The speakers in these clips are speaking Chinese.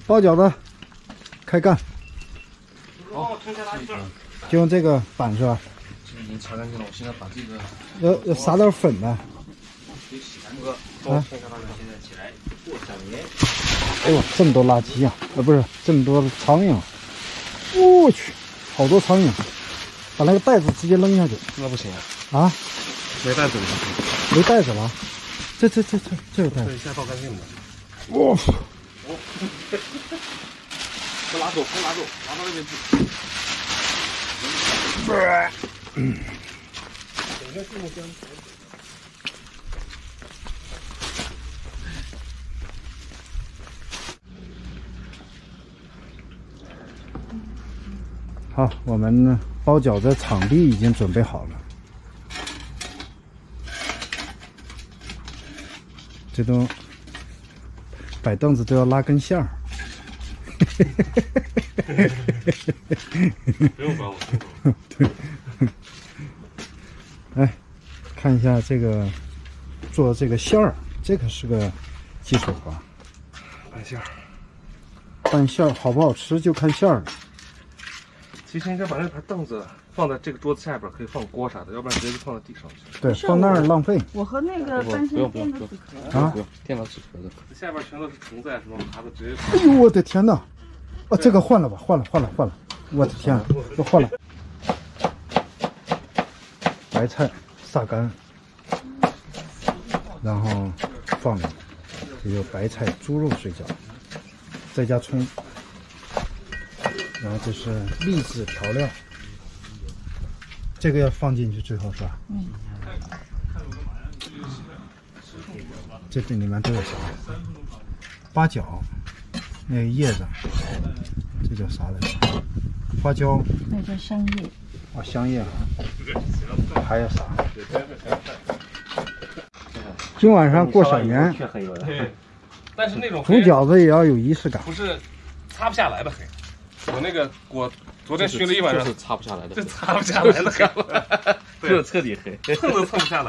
包饺子，开干。 好， 就用这个板是吧？ 这已经擦干净了，我现在把这个要撒点粉呢。 给洗干净。啊，现在起来过小年。 哎呦，这么多垃圾啊！不是这么多苍蝇。我去，好多苍蝇！把那个袋子直接扔下去。 那不行啊！啊？ 没袋子了。 没袋子了？这有袋子。 这下倒干净了。 哇！ 快拿走，拿到那边去。整个树木箱。 好，我们包饺子场地已经准备好了。这都摆凳子都要拉根线儿。 不用管我。 对。来，看一下这个做这个馅儿，这个是个基础活。 拌馅儿。 拌馅儿好不好吃就看馅儿了。 其实应该把那盘凳子放在这个桌子下边，可以放锅啥的，要不然直接就放到地上去。 对，放那儿浪费。 我和那个半身垫的纸壳啊， 不用垫到纸壳的，下边全都是虫子什么爬的，直接。 哎呦，我的天哪！哦，这个换了吧，换了。我的天，都换了。白菜撒干，然后放了，这就白菜猪肉水饺，再加葱。然后这是秘制调料，这个要放进去最后是吧？嗯。这里面都有啥？八角，那个叶子，这叫啥来着？花椒。 那叫香叶。 哦，香叶啊。还有啥？今晚上过小年。 对。但是那种煮饺子也要有仪式感。 不是擦不下来的黑。我那个我昨天熏了一晚上， 就是擦不下来的， 这擦不下来的黑， 就是彻底黑， 蹭都蹭不下来。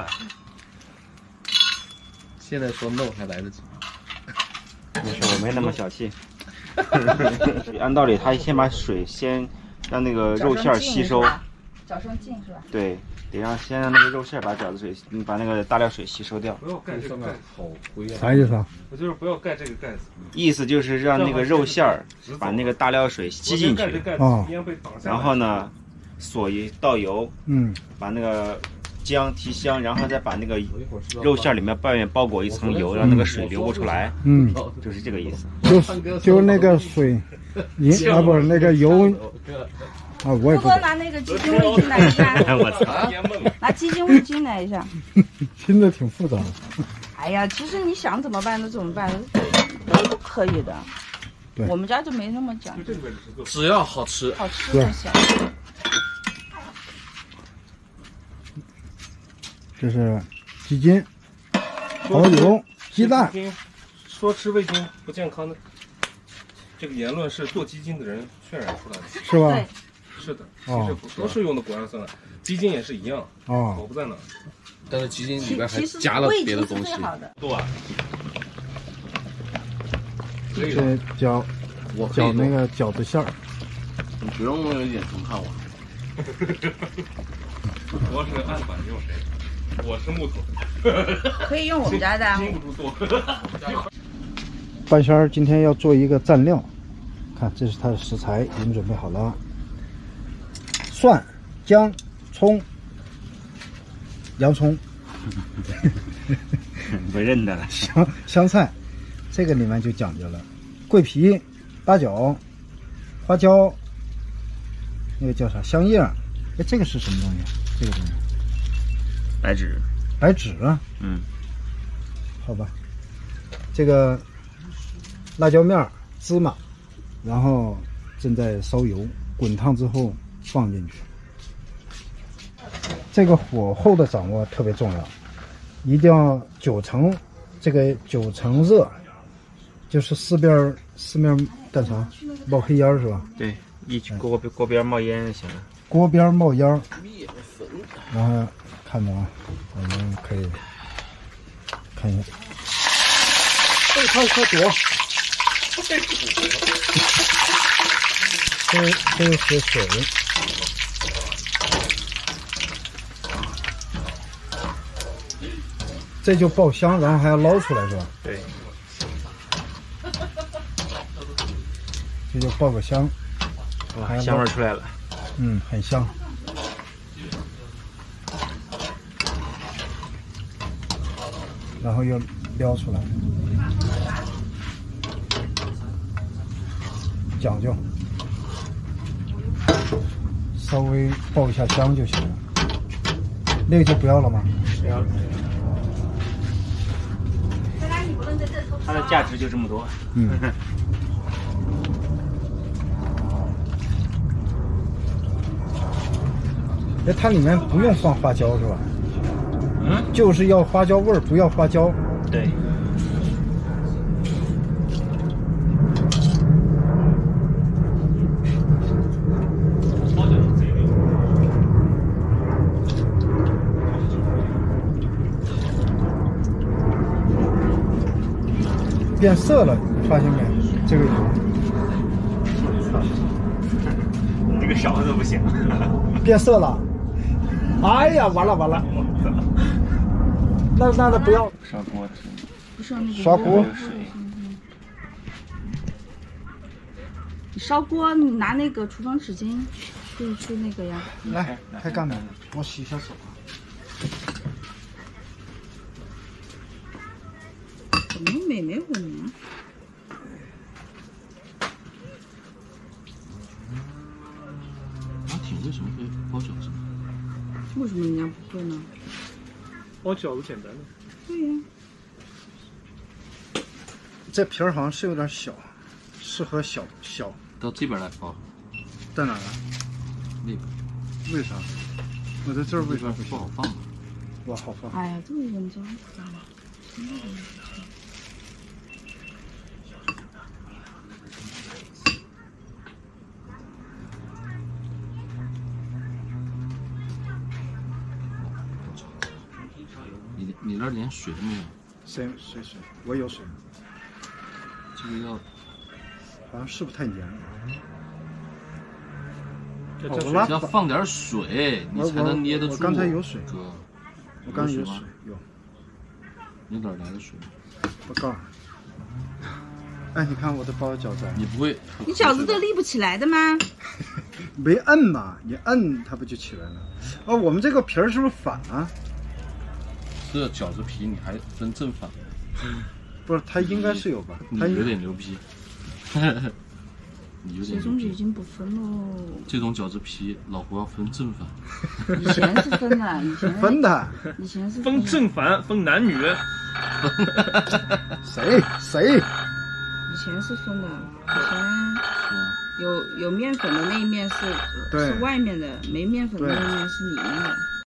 现在说 no 还来得及。 没事，我没那么小气。按道理，他先把水让那个肉馅吸收， 搅成净是吧？ 对，得先让那个肉馅把饺子水，把那个大料水吸收掉。 不要盖这个盖子，好灰啊！ 啥意思啊？ 我就是不要盖这个盖子。 意思就是让那个肉馅儿把那个大料水吸进去，然后呢，锁一倒油，把那个姜提香，然后再把那个肉馅里面外面包裹一层油，让那个水流不出来。就是这个意思。 就那个水，不是那个油。啊，我也不。 多拿那个鸡精味精来一下。 我操！ 拿鸡精味精来一下。 听着挺复杂的。 哎呀，其实你想怎么办就怎么办，都可以的。我们家就没那么讲究， 只要好吃， 好吃就行。 这是鸡精、蚝油、鸡蛋。 说吃味精不健康的，这个言论是做鸡精的人渲染出来的， 是吧？ 是的，其实不是用的果氨酸，鸡精也是一样。 哦， 我不在哪。 但是鸡精里边还加了别的东西。 对吧？ 这搅那个饺子馅儿。 你不用有眼神看我。 我是案板用谁？我是木头。 可以用我们家的。 经不住剁。 半仙儿今天要做一个蘸料，看这是它的食材已经准备好了：蒜、姜、葱、洋葱， 不认得了。 香菜，这个里面就讲究了，桂皮、八角、花椒，那个叫啥香叶？哎，这个是什么东西？这个东西， 白芷。 白芷啊？好吧。这个辣椒面、芝麻，然后正在烧油，滚烫之后放进去。这个火候的掌握特别重要，一定要9成，这个9成热，就是四面干啥？冒黑烟是吧？ 对，锅边冒烟就行了。 锅边冒烟，然后看着啊，我们可以看一下。快躲！ 这是水，这就爆香，然后还要捞出来是吧？ 对。 这就爆个香， 哇，香味出来了。 嗯，很香。然后又撩出来，讲究，稍微爆一下香就行了。那个就不要了吗？ 不要了。它的价值就这么多。 嗯。哎，它里面不用放花椒是吧？ 嗯， 就是要花椒味儿，不要花椒。 对。 变色了，你发现没？这个油。 这个勺子不行。 变色了。哎呀，完了完了。那不要刷锅， 不是那个刷锅。 你烧锅，你拿那个厨房纸巾，可以去那个呀。 来，开干门，我洗一下手。 怎么美没混呢？ 阿挺为什么会包饺子？ 为什么人家不会呢？ 包饺子简单的。 对呀。 这皮儿好像是有点小，适合小。 到这边来包。 在哪儿啊？ 那边。 为啥？我在这儿为啥不好放？ 哇，好放。 哎呀，这个文章咋了？ 你那连水都没有？ 水，我有水。 这个要， 好像是不是太黏了？ 要放点水，你才能捏得住。 我刚才有水， 哥。 我刚才有水，有。 你哪来的水？ 我告诉你。哎，你看我的包饺子。 你不会？ 你饺子都立不起来的吗？ 没摁嘛，你摁它不就起来了？哦，我们这个皮儿是不是反啊？ 这饺子皮你还分正反？ 不是，它应该是有吧？ 你有点牛逼。你有点牛逼。 这种已经不分喽。 这种饺子皮，老胡要分正反。 以前是分的，以前分的。 以前是分正反，分男女。 谁？ 以前是分的，以前有面粉的那一面是外面的，没面粉的那一面是里面的。